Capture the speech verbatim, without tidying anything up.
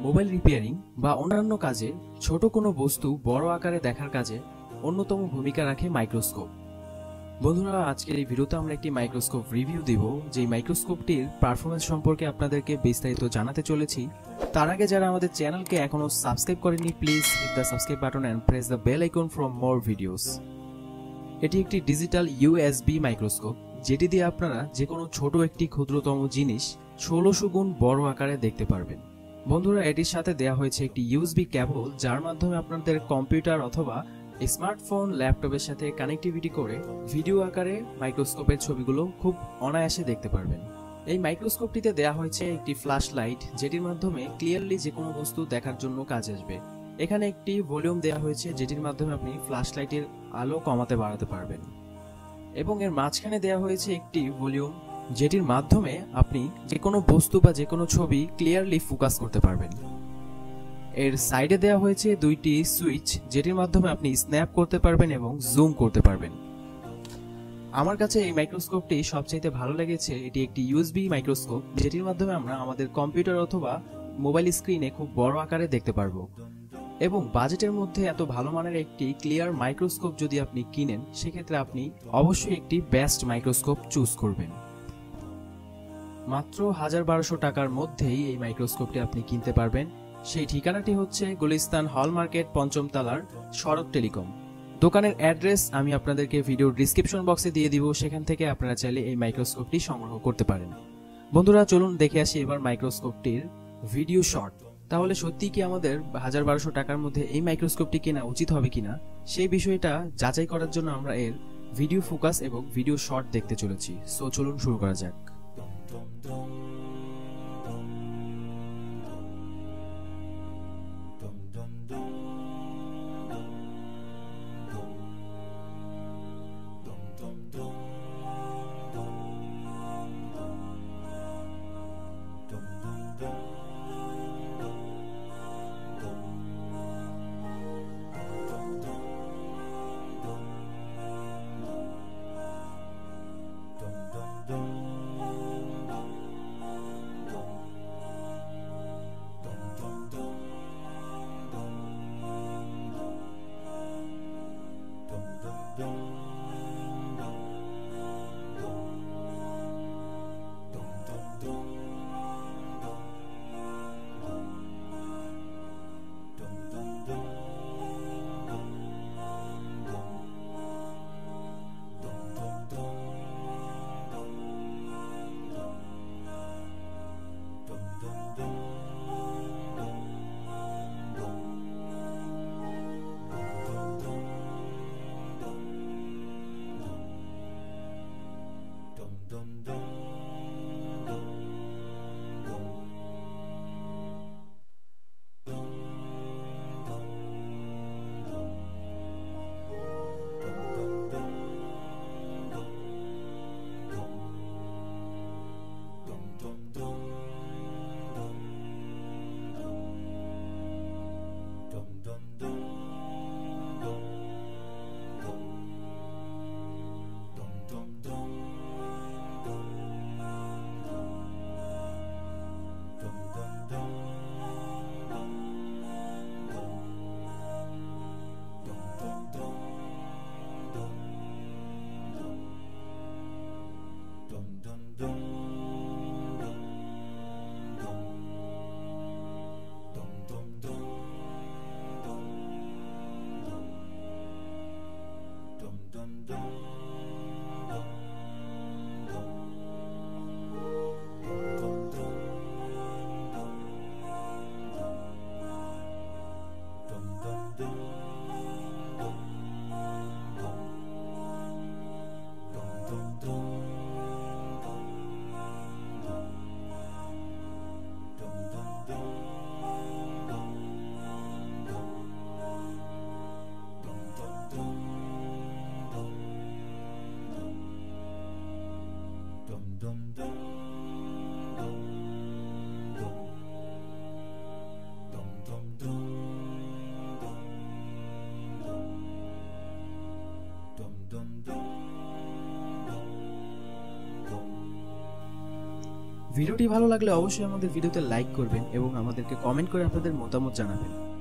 Mobile repairing বা অন্যান্য কাজে ছোট কোনো বস্তু বড় আকারে দেখার কাজে অন্যতম ভূমিকা রাখে মাইক্রোস্কোপ। বন্ধুরা, আজকের এই ভিডিওতে আমরা একটি মাইক্রোস্কোপ রিভিউ দিব, যেই মাইক্রোস্কোপটির পারফরমেন্স সম্পর্কে আপনাদেরকে বিস্তারিত জানাতে চলেছি। তার আগে যারা আমাদের চ্যানেলকে এখনো সাবস্ক্রাইব করেননি, please hit the subscribe button and press the bell icon for more videos. এটি একটি ডিজিটাল ইউএসবি মাইক্রোস্কোপ, যেটি দিয়ে আপনারা যে কোনো ছোট একটি ক্ষুদ্রতম জিনিস ষোলোশো গুণ বড় আকারে দেখতে পারবেন। বন্ধুরা, এটির সাথে দেওয়া হয়েছে একটি ইউএসবি কেবল, যার মাধ্যমে আপনাদের কম্পিউটার অথবা স্মার্টফোন, ল্যাপটপের সাথে কানেক্টিভিটি করে ভিডিও আকারে মাইক্রোস্কোপের ছবিগুলো খুব অনায়াসে দেখতে পারবেন। এই মাইক্রোস্কোপটিতে দেওয়া হয়েছে একটি ফ্ল্যাশ লাইট, যেটির মাধ্যমে ক্লিয়ারলি যে কোনো বস্তু দেখার জন্য কাজে আসবে। এখানে একটি ভলিউম দেওয়া হয়েছে, যেটির মাধ্যমে আপনি ফ্ল্যাশ লাইটের আলো কমাতে বাড়াতে পারবেন, এবং এর মাঝখানে দেওয়া হয়েছে একটি ভলিউম, যেটির মাধ্যমে আপনি যে কোনো বস্তু বা যে কোনো ছবি ক্লিয়ারলি ফোকাস করতে পারবেন। এর সাইডে দেওয়া হয়েছে দুইটি সুইচ, যেটির মাধ্যমে আপনি স্ন্যাপ করতে পারবেন এবং জুম করতে পারবেন। আমার কাছে এই মাইক্রোস্কোপটি সবচাইতে ভালো লেগেছে। এটি একটি ইউএসবি মাইক্রোস্কোপ, যেটির মাধ্যমে আমরা আমাদের কম্পিউটার অথবা মোবাইল স্ক্রিনে খুব বড় আকারে দেখতে পারবো, এবং বাজেটের মধ্যে এত ভালো মানের একটি ক্লিয়ার মাইক্রোস্কোপ যদি আপনি কিনেন, সেক্ষেত্রে আপনি অবশ্যই একটি বেস্ট মাইক্রোস্কোপ চুজ করবেন। মাত্র হাজার বারোশো টাকার মধ্যেই এই মাইক্রোস্কোপটি আপনি কিনতে পারবেন। সেই ঠিকানাটি হচ্ছে গুলিস্তান হল মার্কেট, পঞ্চম তলার সড়ক টেলিকম। দোকানের অ্যাড্রেস আমি আপনাদেরকে ভিডিওর ডিসক্রিপশন বক্সে দিয়ে দিব, সেখান থেকে আপনারা চাইলে এই মাইক্রোস্কোপটি সংগ্রহ করতে পারেন। বন্ধুরা, চলুন দেখে আসি এবার মাইক্রোস্কোপটির ভিডিও শট। তাহলে সত্যি কি আমাদের হাজার বারোশো টাকার মধ্যে এই মাইক্রোস্কোপটি কেনা উচিত হবে কিনা, সেই বিষয়টা যাচাই করার জন্য আমরা এর ভিডিও ফোকাস এবং ভিডিও শট দেখতে চলেছি। সো চলুন শুরু করা যাক। ভিডিওটি ভালো লাগলে অবশ্যই আমাদের ভিডিওতে লাইক করবেন এবং আমাদেরকে কমেন্ট করে আপনাদের মতামত জানাবেন।